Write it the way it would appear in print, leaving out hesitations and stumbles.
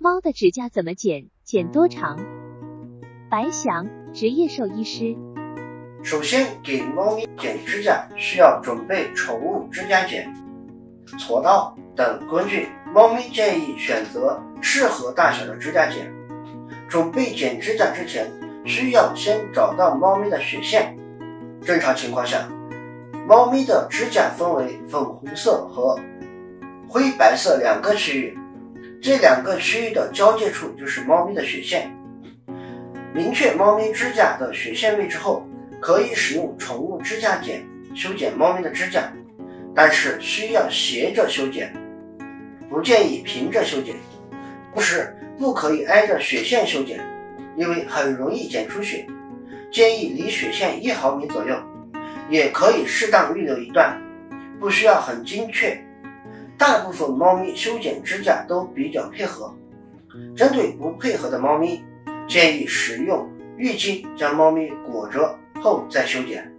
猫的指甲怎么剪？剪多长？白翔，职业兽医师。 首先，给猫咪剪指甲需要准备宠物指甲剪、锉刀等工具。猫咪建议选择适合大小的指甲剪。准备剪指甲之前，需要先找到猫咪的血线。正常情况下，猫咪的指甲分为粉红色和灰白色两个区域，这两个区域的交界处就是猫咪的血线。明确猫咪指甲的血线位置后，可以使用宠物指甲剪修剪猫咪的指甲，但是需要斜着修剪，不建议平着修剪。同时不可以挨着血线修剪，因为很容易剪出血，建议离血线1毫米左右，也可以适当预留一段，不需要很精确。大部分猫咪修剪指甲都比较配合，针对不配合的猫咪，建议使用浴巾将猫咪裹着后再修剪。